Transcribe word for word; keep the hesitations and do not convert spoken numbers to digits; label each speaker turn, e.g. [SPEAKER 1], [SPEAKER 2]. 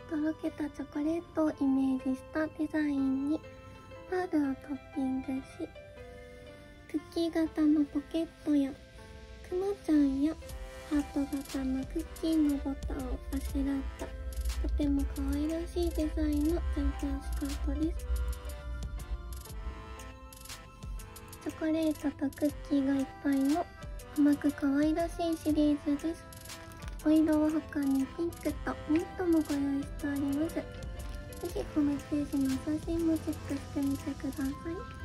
[SPEAKER 1] とろけたチョコレートをイメージしたデザインにパールをトッピングし、クッキー型のポケットやくまちゃんやハート型のクッキーのボタンをあしらったとても可愛らしいデザインのジャンパースカートです。チョコレートとクッキーがいっぱいの甘く可愛らしいシリーズです。お色は他にピンクとミントもご用意しております。ぜひホームページの写真もチェックしてみてください。